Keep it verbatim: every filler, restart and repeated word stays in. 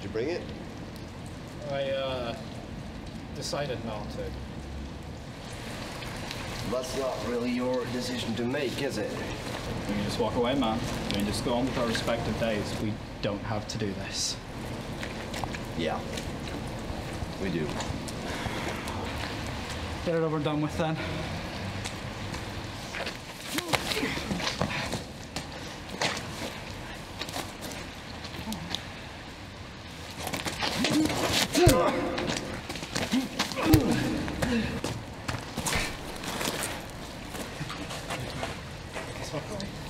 you bring it? I, uh, decided not to. That's not really your decision to make, is it? We can just walk away, man. We can just go on with our respective days. We don't have to do this. Yeah, we do. Get it over and done with then. Guess what?